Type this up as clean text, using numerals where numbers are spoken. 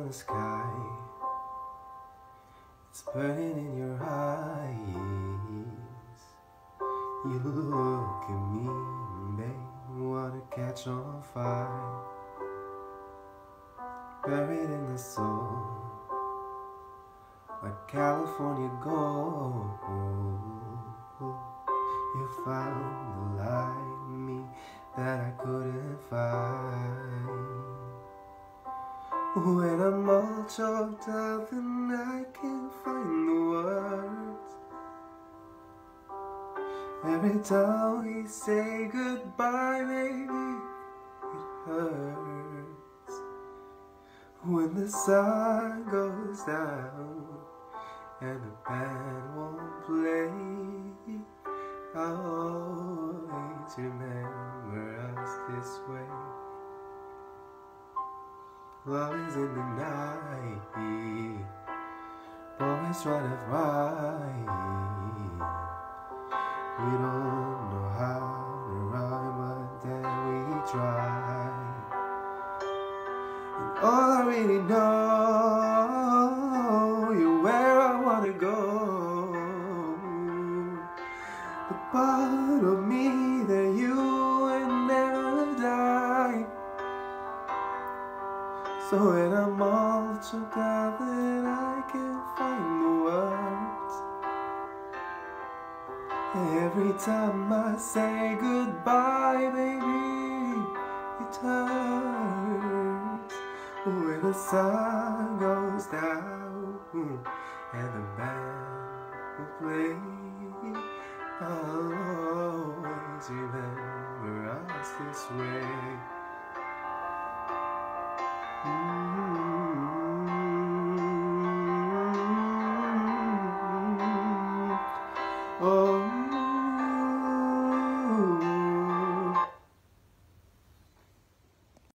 the sky. It's burning in your eyes. You look at me, babe, wanna catch on fire. Buried in the soul, like California gold. You found the light in me that I couldn't find. When I'm all choked up and I can't find the words, every time we say goodbye, baby, it hurts. When the sun goes down and the band won't play, I'll always remember us this way. Love is in the night, boys try to fight. We don't know how to rhyme, but then we try. And all I really know, you're where I wanna go. The part of me that you will never die. So when I'm all choked up and I can't find the words, every time I say goodbye, baby, it hurts. When the sun goes down and the band will play, I'll always remember us this way. Oh.